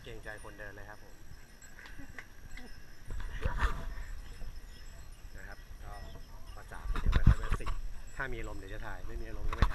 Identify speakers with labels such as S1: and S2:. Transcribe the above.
S1: กรงใจคนเดินเลยครับผมนะครับก็ประจาบเดี๋ยวไปค่อยๆสิถ้ามีลมเดี๋ยวจะถ่ายไม่มีลมก็ไม่